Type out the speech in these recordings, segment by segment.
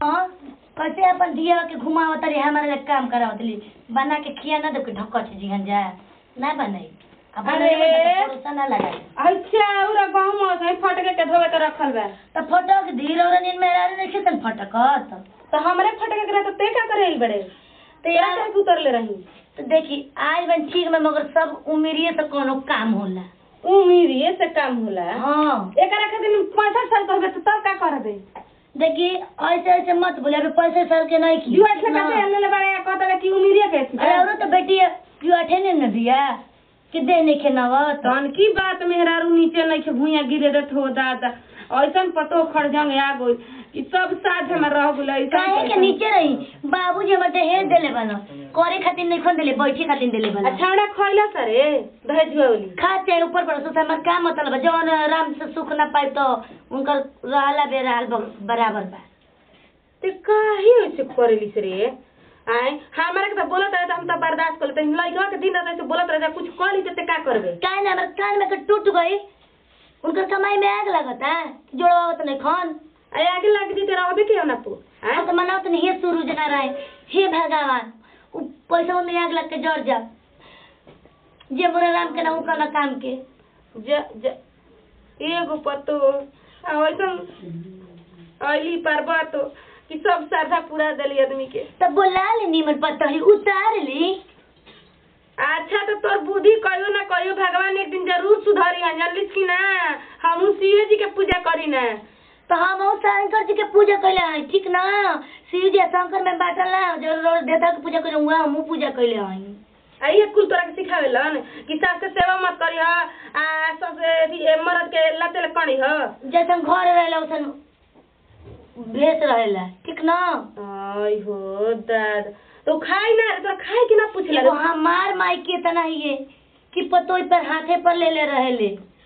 हां कैसे अपन दिया के घुमावत रे हमारे काम करावत ली बना के खिया ना दो के ढक्कच जीहन जा ना बनाई अब अरे भरोसा ना लगा अच्छा उरा गांव में से फटके के धोवे के रखल बा त फटक धीरे और नींद में रानी नहीं खेतन फटकत तो हमरे फटके के तो ते का करेल बड़े ते यार के उतर ले रही तो देखी आज बन ठीक में मगर सब उम्मीरिए से कोनो काम होला उम्मीरिए से काम होला हां एकरा खातिर 65 साल कहबे तो तब का करबे देखी ऐसे ऐसे मत बोले अभी 65 साल के नहीं की जुआ से कैसे ले बड़े कहता कि उम्मीरिए के अरे और तो बेटी जुआ ठेने न दिया कि दे नहीं खेनावा तन की बात मेहरारू नीचे नहीं के भुइया गिरे देत हो दादा ऐसन पतो खड़ जांगे आ गई कि सब साथ में रह गेलै काहे के नीचे रही बाबूजी हमर दहेज देले बना करे खातिर नहीं खोन देले बैठे खातिर देले बना छाड़ा खइला सरे दहेज वाली खाते ऊपर पर से हमर का मतलब जवन आराम से सुख ना पाए तो उनकर रहला बेरहाल बराबर बा ते काहे ऐसे करेली रे आए हमरा के तो बोलत रहे हम तो बर्दाश्त कर लेते लइका के दिन रात ऐसे बोलत रहे कुछ कर ली ते का करबे काहे ना हमर कान में के टूट गई उनकर कमाई में आग लगता जोड़वावत नहीं खान अरे आगे लग दी ते रहबे के ना तू हम तो मनावत नहीं हे सूरज ना रहे हे भगवान उ पैसा में आग लग के जड़ जा जे मोरा राम के ना उ कना काम के ज एगो पतो ऐसन आइली पर्वत कि सब श्रद्धा पूरा देली आदमी के तब बोला ले नीमन पतली उतार ली अच्छा तो तोर बुद्धि कहियो ना कहियो भगवान एक दिन जरूर सुधारी है जानलिस कि ना हम शिव जी के पूजा करी ना तो हम शंकर जी के पूजा कैले हैं ठीक ना शिव जी शंकर में बाटल ना जरूर देवता के पूजा करे हुआ हम पूजा कैले हैं आई कुल तोरा के सिखावेलन कि सास के सेवा मत करी ह आ सबसे मर्द के लते कणी ह जैसे घर रहला उसन भेस रहेला ठीक ना आई हो दाद तो खाई ना तो खाई कि ना पूछला वो हमार माई के तना ये कि पतोई पर हाथे पर ले रहेले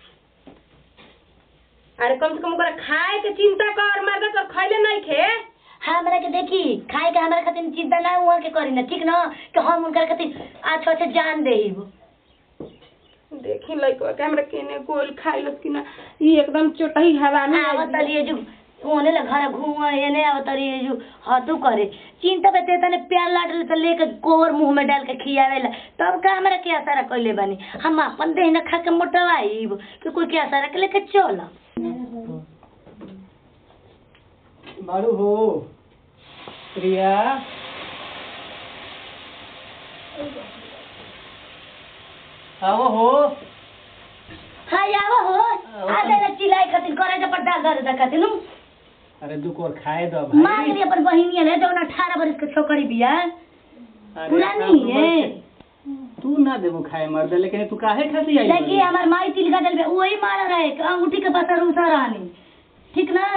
अरे कम से कम ओकरा खाए के चिंता कर मर्द तो खइले नहीं खे हमरा के देखी खाए के हमरा खातिर चिंता ना हुआ के करी ना ठीक ना कि हम उनकर खातिर अच्छा अच्छा जान देहिब देखी लइका के हमरा केने गोल खाइलस कि ना ई एकदम चोटही हवा में आवत लिए जो ओने ला घर घूम एने आवत रही जो हदू करे चिंता पे तने प्यार लाडले त लेके गोर मुंह में डाल के खियावेला तब का हमरा के असर कइले बानी हम अपन देह न खा के मोटवाईब कि कोई के असर के लेके चल बारू हो प्रिया आओ हो हाय आवो हो आदे न चिल्लाई खातिर करे जे पड्डा कर द खातिर अरे दू कोर खाए दो भाई मांग ली अपन बहिनिया ले जो 18 बरस के छोकरी बिया पुरानी है तू ना देबो खाए मर्द लेकिन तू काहे खाती आई देखिए हमार माई तिलका दल वही मार रहे अंगूठी के पास रूसा रहनी ठीक ना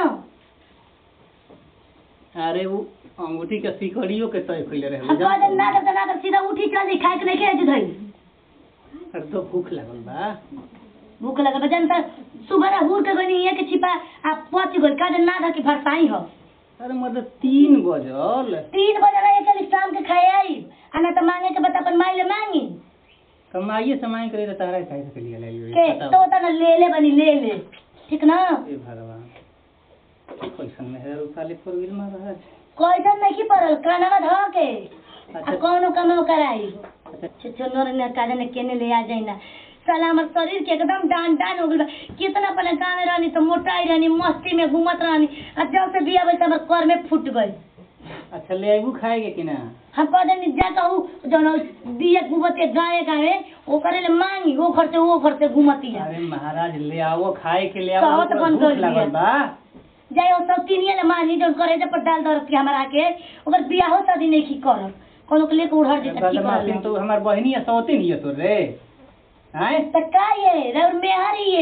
अरे वो अंगूठी के सिकड़ियों के तय कइले रहे अब बाद ना तो सीधा उठी चल खाए के नहीं के धई अरे तो भूख लागल बा भूख लगल जनता सुबह हुर के गनी है के छिपा आ पच गल का ना ध के भरसाई हो अरे मतलब 3 बजल 3 बजे रहे के शाम के खाए आई आना तो मांगे के बता अपन माई ले मांगी कमाइए समय करे त तारा खाए के लिए ले के तो तना ले बनी ले ठीक ना ए भगवान कैसन मेहर उताले पर गिर मार रहा है कैसन नहीं परल कानवा ध के आ कोनो कमो कराई अच्छा नोर ने काजे ने केने ले आ जाइना साला हमर शरीर के एकदम डान हो गइल कितना अपने गांव में रहनी तो मोटाई रहनी मस्ती में घूमत रहनी आ जब से बिया भइल हमर कर में फूट गई अच्छा ले आइबू खाएगे कि ना हम कहते नहीं जा कहू जौन दिया घूमत के गावे वो करे ले मांगी वो घर से घूमती है अरे महाराज ले आओ खाए के ले आओ कहत बन गइल लागल बा जाई ओ सब तीनिया ले मानी जौन करे जे पर डाल दर के हमरा के ओकर बिया हो शादी नहीं की करब कोनो के लेके उड़हर जे की करब तो हमार बहिनी है सौते नहीं है तो रे हैं त का ये रौर मेहरी ये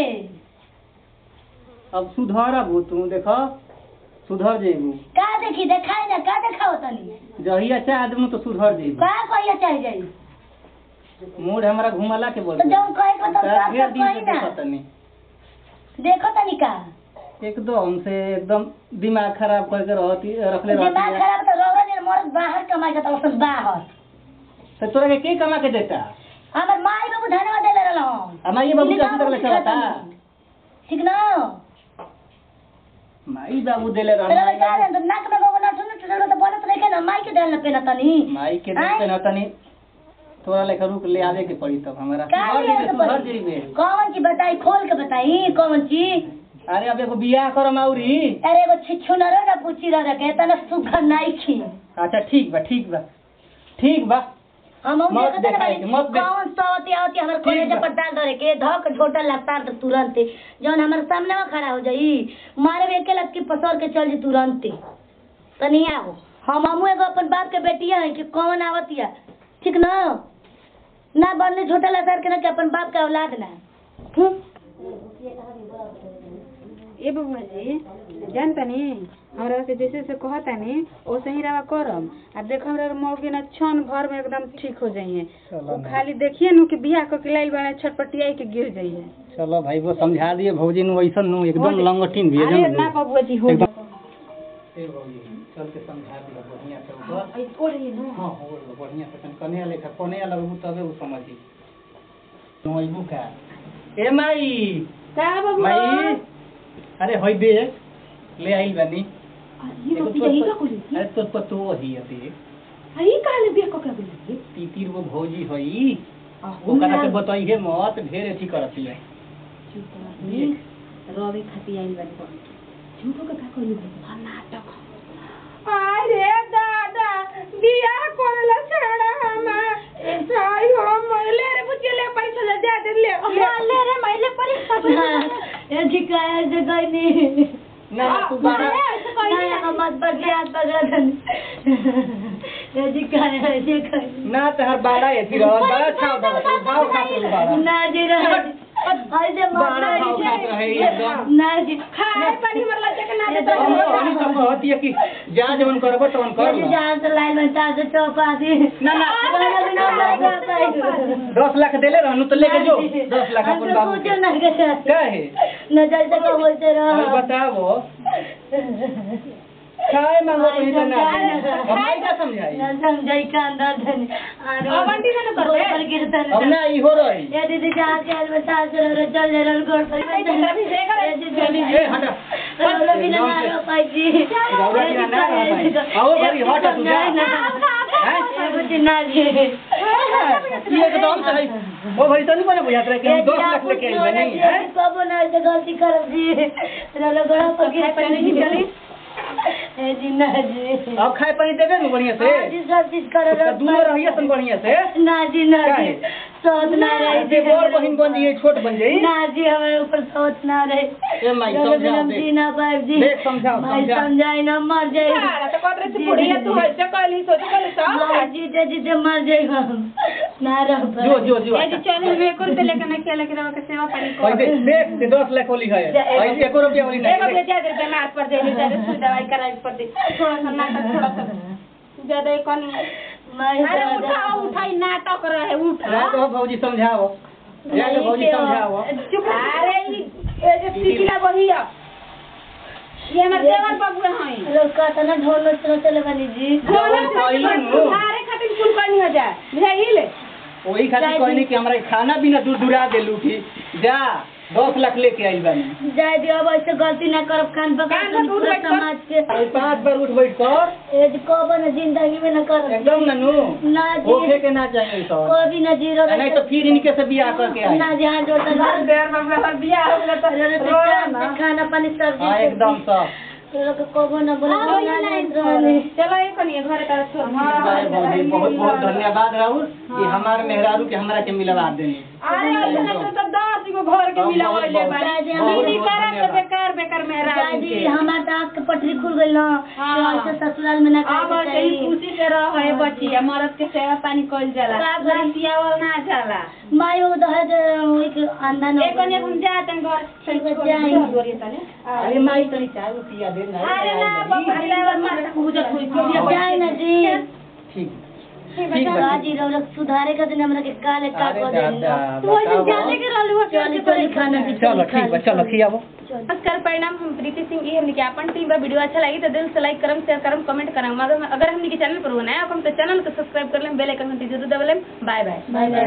अब सुधरबू तू देखो सुधर जेबू का देखी देखाई ना का देखाओ तनी जहिया चाह देबू तो सुधर जेबू का कहिया चाह जाई मूड हमरा घुमला के बोल तो जौन कहे को तो सब कहि ना देखो तनी का एकदम से एकदम दिमाग खराब करके रहती रखले रहती दिमाग खराब तो रौरा ने मर्द बाहर कमाई के तो बाहर तो तोरा के कमा के देता हमर माई बाबू धनवा देले रहलो हमार ये बाबू कैसे तक चलता ठीक ना माई बाबू देले तेरा रहना बेचारे तो नाक में गोगो नठुन जरूरत बनत नहीं के ना माई के डाल पे ना तनी माई के दिन पे न तनी थोड़ा लेखा रुक ले आवे के पड़ी तब हमरा का हर जइबे कौन चीज बताई खोल के बताई कौन चीज अरे अब एगो बियाह करम औरी अरे एगो छिछु न रो ना पूछी रह के तना सुखा नहीं खी अच्छा ठीक बा हम मत देखते देखाई ना के, मत देख- कौन सौती आवती हमर ठीक कॉलेज बा। पर डाल धरे के धक झोटा लगता तो तुरंत जौन हमर सामने में खड़ा हो जाई मारे एक लत की पसर के चल जी तुरंत तनी आओ हमहू एगो अपन बाप के बेटिया है कि कौन आवतिया ठीक ना बनने झोटा लसार के ना कि अपन बाप का औलाद ना ए बबुआ जी जानतनी हमरा के जैसे से कहतानी ओसे ही रवा करम आ देख हमरा मौगी ना क्षण भर में एकदम ठीक हो जाइए वो खाली देखिए नु कि बियाह क के लाइल बड़ा छटपटियाई के गिर जाइए चलो भाई वो समझा दिए भौजी नु वैसन नु एकदम लंगटिन भी अरे ना बबुआ जी हो एकदम ए भौजी चल के समझा दिए बढ़िया से ऊपर आई ओढ़ी नु हां हो बढ़िया से कन्या लेखा कोने लगबू तबे वो समझी नु आइबू का ए माई का बबुआ माई अरे होई दे ले आइल बनी ये तो यही का कोली अरे तो पतो ही अते हई काले बियाह क के बोली तीतीर वो भौजी होई ओकरा के बताई हे मत ढेर एथी करती है रवि खाती आइल बानी झूठो का कोली नाटक अरे दादा बियाह करला छड़ा हम आई हो महिले रे बुचले पैसा ले दे दे ले ले रे महिले पैसा ए जिकाया जगनी ना तू बारा ना मत बदले हाथ पकड़ ए जिकाया ना तहर बारा एथी रह बड़ा छाव दे भाव खातिर बारा ना जी रहा आई दे बारा भाव खात रहे एकदम ना जी खाए पानी मरला के ना दे हम सब कहती है कि जा जवन करबो तवन कर ये जहां से लाइन में तार से चौपा दी ना ना वाला बिना लगा पाई 10 लाख देले रहनु तो लेके जो 10 लाख अपन बाबू कुछ ना के काहे नजर से को बोलते और रहो बताओ काय मांगो तो इतना ना भाई का समझाई ना समझाई का अंदर धन अवंती से तो कर पर गिरतन अब ना ई हो रही ये दीदी जहाँ के आज बता से रो चल ले रो गोड़ पर ए हटा रो बिना ना रो पाई जी गौरा की ना पाई आओ भरी हट तू जा हैं कुछ ना जी ये एकदम सही ओ भाई तनी बने बुझात रहे कि हम 2 लाख लेके आई बनी हैं कबो ना से गलती कर जी रो गोड़ पर गिर चली ए जी ना जी अब खाए पानी देबे न बढ़िया से जी सब चीज कर तो दूर रहिए सन बढ़िया से ना जी सोच ना रही जे बड़ बहिन बन जाइए छोट बन जाइए ना जी हमारे ऊपर सोच ना रहे ए माई समझा दे जी ना बाप जी देख समझाओ भाई समझा समझाई ना मर जाए तो कतरे से बुढ़िया तू है से कहली सोच कहली सब जीते जीते मर जाए हम ना रह जो ए जी चल में कुल से लेके ना खेले के रवा के सेवा पानी भाई कर देख दे 10 लाख वाली है भाई 1 रुपया वाली एगो नहीं बेटा दे बीमार पड़ जाए जा सुई दवाई कराई पड़ दे थोड़ा सा नाटक थोड़ा सा ज्यादा कौन अरे उठाई नाटक रहे उठा तो भौजी समझाओ जाके भौजी समझाओ चुप अरे ये जो सिकिला बहिया ये हमर देवर बबुआ हैं लोग कहता ना ढोल चले बनी जी सारे खातिर कुल करनी हो जाए बुझाइल वही खातिर कहनी कि हमरा खाना भी ना दूर दूरा देलू की जा 10 लाख लेके आई बानी जाए दियो अब ऐसे गलती ना करब कान पकड़ समाज के 5 बार उठ बैठ कर ए जी कब ना जिंदगी में ना कर एकदम ननू ना जी ओखे के ना चाहिए तो कभी ना जीरो नहीं तो फिर इनके से बियाह करके आई ना जी हां जोड़ता देर बबुआ बियाह हो गया तो खाना पानी सब हां एकदम सब लोग कबो ना बोला चलो ये कनिए घर का छोड़ भौजी बहुत बहुत धन्यवाद राहुल कि हमारे मेहरारू के हमरा के मिलवा देनी अरे ऐसा तो 10 गो घर के मिलावले बाड़ी दीदी करत तो बेकार बेकार मेहरा दादी हमार तो आँख के पटरी खुल गई ना ऐसे ससुराल में ना अब सही खुशी से रहे बच्ची मरद के सेवा पानी कइल जाला पियावल ना जाला माई वो दहेज एक अंदर एक कनिया हम जातन घर अरे माई तनी चाय पिया दे ना अरे ना बाबा ड्राइवर मार पूजत होई जाए ना जी ठीक जी रौनक सुधारे का दिन हमरा के काले का को देनी तू ऐसे जाने के रहलू चली चली खाना भी चलो ठीक बा चलो खियाबो नमस्कार परिणाम हम प्रीति सिंह ये हमने के अपन टीम बा वीडियो अच्छा लगी तो दिल से लाइक करम शेयर करम कमेंट करम अगर हमने के चैनल पर हो नया हम तो चैनल को सब्सक्राइब कर लें बेल आइकन घंटी जरूर दबा लें बाय बाय